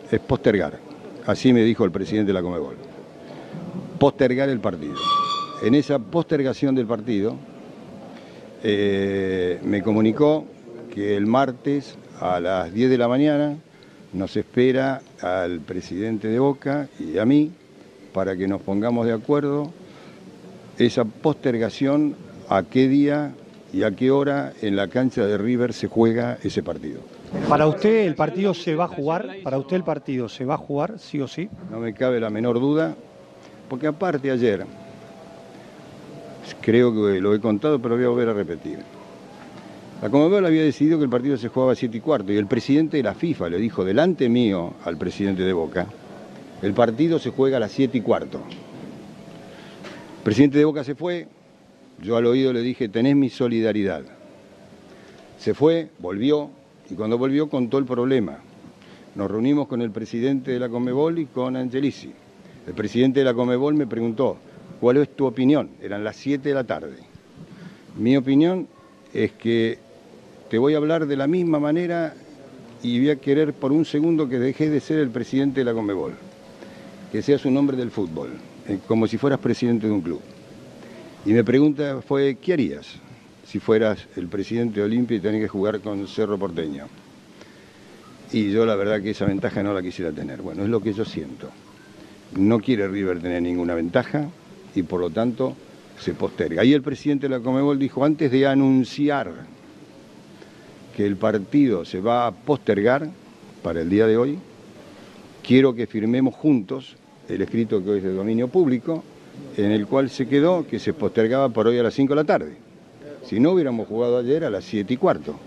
es postergar. Así me dijo el presidente de la Conmebol. Postergar el partido. En esa postergación del partido me comunicó que el martes a las 10 de la mañana nos espera al presidente de Boca y a mí para que nos pongamos de acuerdo esa postergación, a qué día y a qué hora en la cancha de River se juega ese partido. ¿Para usted el partido se va a jugar? ¿Para usted el partido se va a jugar, sí o sí? No me cabe la menor duda, porque aparte ayer, creo que lo he contado, pero lo voy a volver a repetir. La Conmebol había decidido que el partido se jugaba a 7:15 y el presidente de la FIFA le dijo delante mío al presidente de Boca, el partido se juega a las 7:15. El presidente de Boca se fue, yo al oído le dije, tenés mi solidaridad. Se fue, volvió, y cuando volvió contó el problema. Nos reunimos con el presidente de la Conmebol y con Angelici. El presidente de la Conmebol me preguntó, ¿cuál es tu opinión? Eran las 7 de la tarde. Mi opinión es que te voy a hablar de la misma manera y voy a querer por un segundo que dejes de ser el presidente de la Conmebol. Que seas un hombre del fútbol, como si fueras presidente de un club. Y mi pregunta fue, ¿qué harías si fueras el presidente de Olimpia y tenés que jugar con Cerro Porteño? Y yo la verdad que esa ventaja no la quisiera tener. Bueno, es lo que yo siento. No quiere River tener ninguna ventaja y por lo tanto se posterga. Ahí el presidente de la Conmebol dijo, antes de anunciar que el partido se va a postergar para el día de hoy, quiero que firmemos juntos el escrito que hoy es de dominio público, en el cual se quedó que se postergaba por hoy a las 5 de la tarde. Si no, hubiéramos jugado ayer a las 7:15.